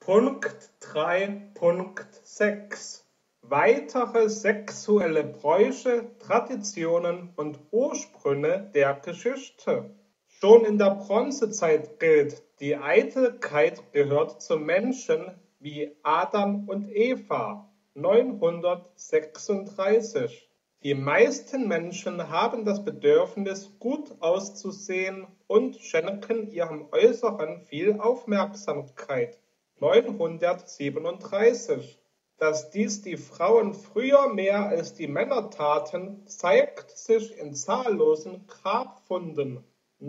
Punkt 3.6 Weitere sexuelle Bräuche, Traditionen und Ursprünge der Geschichte. Schon in der Bronzezeit gilt, die Eitelkeit gehört zum Menschen wie Adam und Eva, 936. Die meisten Menschen haben das Bedürfnis, gut auszusehen und schenken ihrem Äußeren viel Aufmerksamkeit, 937. Dass dies die Frauen früher mehr als die Männer taten, zeigt sich in zahllosen Grabfunden,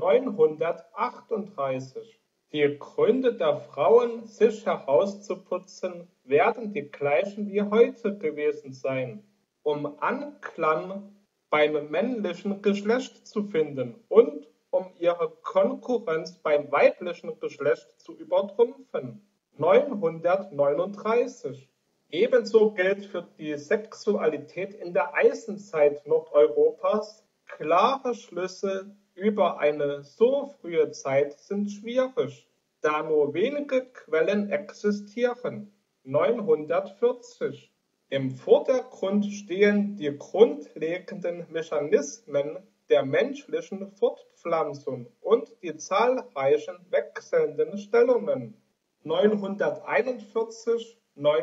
938. Die Gründe der Frauen, sich herauszuputzen, werden die gleichen wie heute gewesen sein, um Anklang beim männlichen Geschlecht zu finden und um ihre Konkurrenz beim weiblichen Geschlecht zu übertrumpfen, 939. Ebenso gilt für die Sexualität in der Eisenzeit Nordeuropas: Klare Schlüsse über eine so frühe Zeit sind schwierig, da nur wenige Quellen existieren, 940. Im Vordergrund stehen die grundlegenden Mechanismen der menschlichen Fortpflanzung und die zahlreichen wechselnden Stellungen, 941,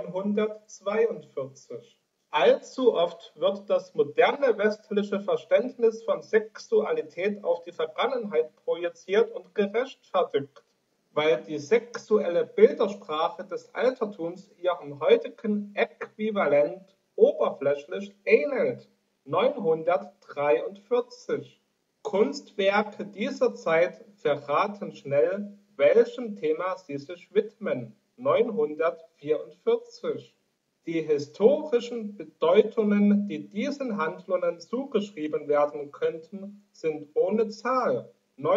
942. Allzu oft wird das moderne westliche Verständnis von Sexualität auf die Vergangenheit projiziert und gerechtfertigt, weil die sexuelle Bildersprache des Altertums ihrem heutigen Äquivalent oberflächlich ähnelt, 943. Kunstwerke dieser Zeit verraten schnell, welchem Thema sie sich widmen, 944. Die historischen Bedeutungen, die diesen Handlungen zugeschrieben werden könnten, sind ohne Zahl,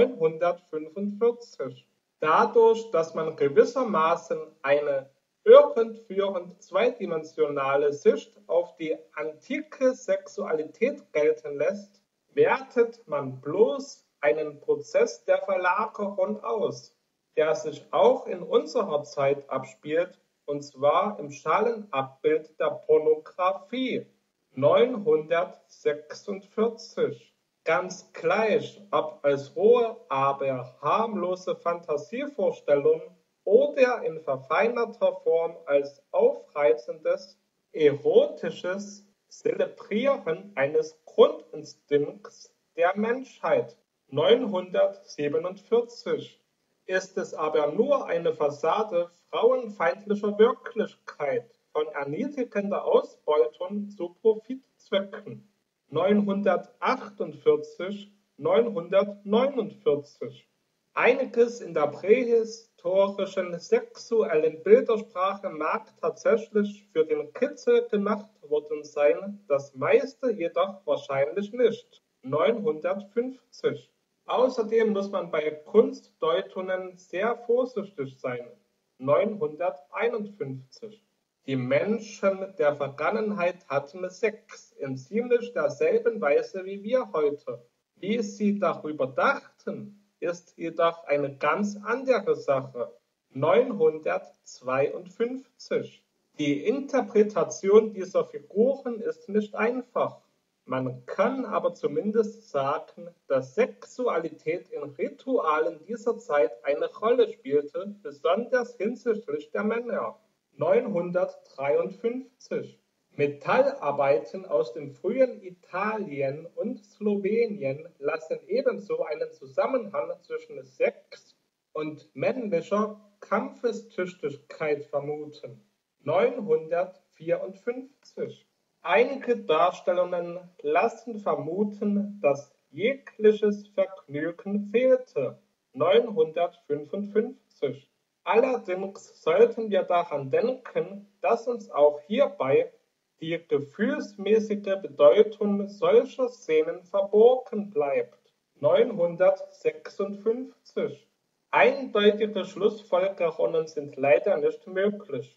945. Dadurch, dass man gewissermaßen eine irreführend zweidimensionale Sicht auf die antike Sexualität gelten lässt, wertet man bloß einen Prozess der Verlagerung aus, der sich auch in unserer Zeit abspielt, und zwar im Schalenabbild der Pornografie, 946. Ganz gleich, ob als rohe, aber harmlose Fantasievorstellung oder in verfeinerter Form als aufreizendes, erotisches Zelebrieren eines Grundinstinkts der Menschheit, 947. Ist es aber nur eine Fassade frauenfeindlicher Wirklichkeit, von erniedrigender Ausbeutung zu Profitzwecken, 948, 949. Einiges in der prähistorischen sexuellen Bildersprache mag tatsächlich für den Kitzel gemacht worden sein, das meiste jedoch wahrscheinlich nicht, 950. Außerdem muss man bei Kunstdeutungen sehr vorsichtig sein, 951. Die Menschen der Vergangenheit hatten Sex in ziemlich derselben Weise wie wir heute. Wie sie darüber dachten, ist jedoch eine ganz andere Sache, 952. Die Interpretation dieser Figuren ist nicht einfach. Man kann aber zumindest sagen, dass Sexualität in Ritualen dieser Zeit eine Rolle spielte, besonders hinsichtlich der Männer. 953. Metallarbeiten aus dem frühen Italien und Slowenien lassen ebenso einen Zusammenhang zwischen Sex und männlicher Kampfestüchtigkeit vermuten. 954. Einige Darstellungen lassen vermuten, dass jegliches Vergnügen fehlte, 955. Allerdings sollten wir daran denken, dass uns auch hierbei die gefühlsmäßige Bedeutung solcher Szenen verborgen bleibt, 956. Eindeutige Schlussfolgerungen sind leider nicht möglich,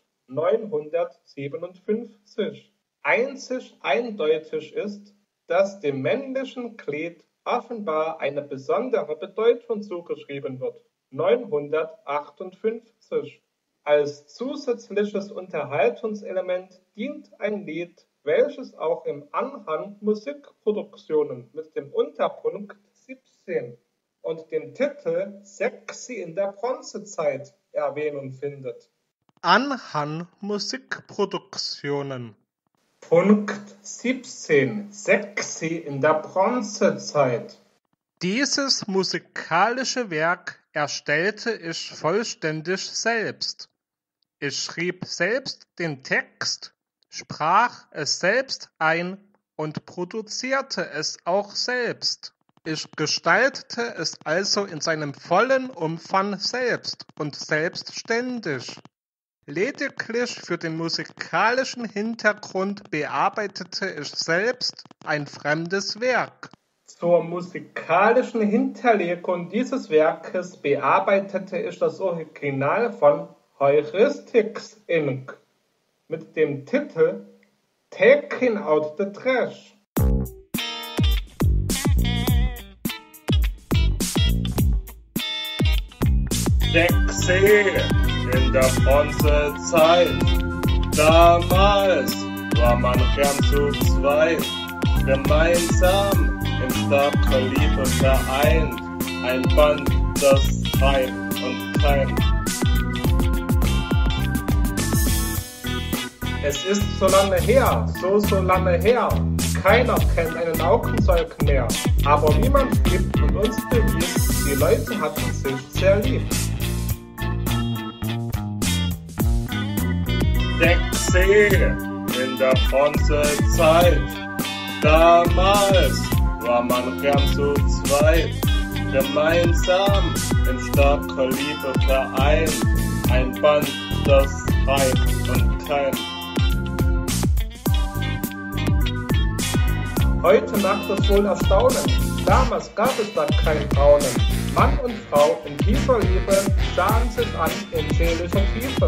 957. Einzig eindeutig ist, dass dem männlichen Glied offenbar eine besondere Bedeutung zugeschrieben wird, 958. Als zusätzliches Unterhaltungselement dient ein Lied, welches auch im Anhang Musikproduktionen mit dem Unterpunkt 17 und dem Titel Sexy in der Bronzezeit Erwähnung findet. Anhang Musikproduktionen. Punkt 17. Sexy in der Bronzezeit. Dieses musikalische Werk erstellte ich vollständig selbst. Ich schrieb selbst den Text, sprach es selbst ein und produzierte es auch selbst. Ich gestaltete es also in seinem vollen Umfang selbst und selbstständig. Lediglich für den musikalischen Hintergrund bearbeitete ich selbst ein fremdes Werk. Zur musikalischen Hinterlegung dieses Werkes bearbeitete ich das Original von Heuristics Inc. mit dem Titel Taking Out the Trash. Sexy in der Bronzezeit. Damals war man gern zu zweit, gemeinsam im starker Liebe vereint. Ein Band, das reimt und keimt. Es ist so lange her, so lange her. Keiner kennt einen Augenzeug mehr. Aber wie man schrieb und uns bewies, die Leute hatten sich sehr lieb. Sexy in der Bronzezeit. Damals war man gern zu zweit, gemeinsam in starker Liebe vereint. Ein Band, das reimt und keimt. Heute macht es wohl Erstaunen. Damals gab es da kein Braunen. Mann und Frau in tiefer Liebe sahen sich an in seelischer Tiefe.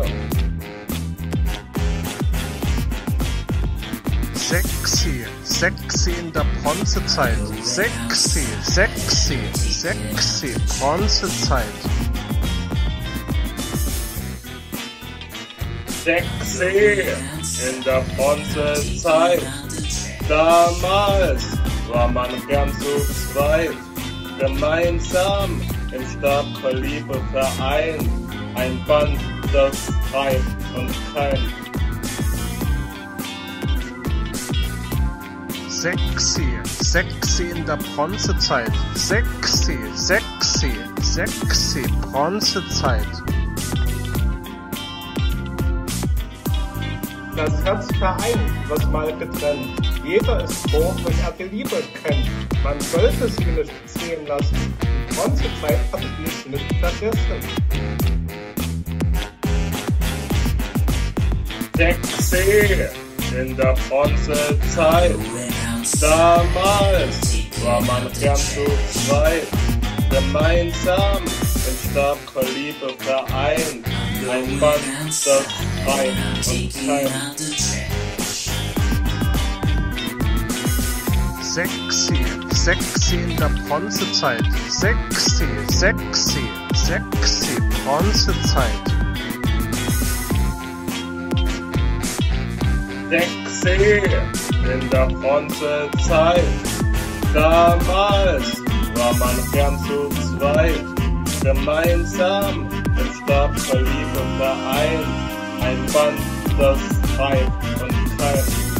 Sexy, sexy in der Bronzezeit. Sexy, sexy, sexy, Bronzezeit. Sexy in der Bronzezeit. Damals war man gern zu zweit, gemeinsam in starker Liebe vereint. Ein Band, das reimt und keimt. Sexy, sexy in der Bronzezeit. Sexy, sexy, sexy, Bronzezeit. Das Herz vereint, was mal getrennt. Jeder ist froh, wenn er die Liebe kennt. Man sollte sie nicht ziehen lassen. Die Bronzezeit hat dies nicht vergessen. Sexy in der Bronzezeit. Damals war man gern zu zweit, gemeinsam in starker Liebe vereint. Ein Band, das reimt und keimt. Sexy, sexy in der Bronzezeit. Sexy, sexy, sexy, Bronzezeit. Sexy in der Bronzezeit. Damals war man gern zu zweit, gemeinsam in starker Liebe vereint. Ein Band, das reimt und keimt.